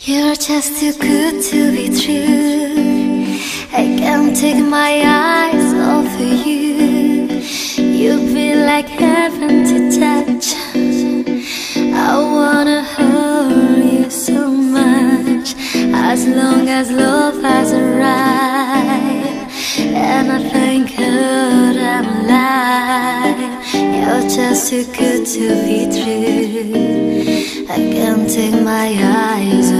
You're just too good to be true. I can't take my eyes off of you. You feel like heaven to touch. I wanna hold you so much. As long as love has arrived, and I thank God I'm alive. You're just too good to be true. I can't take my eyes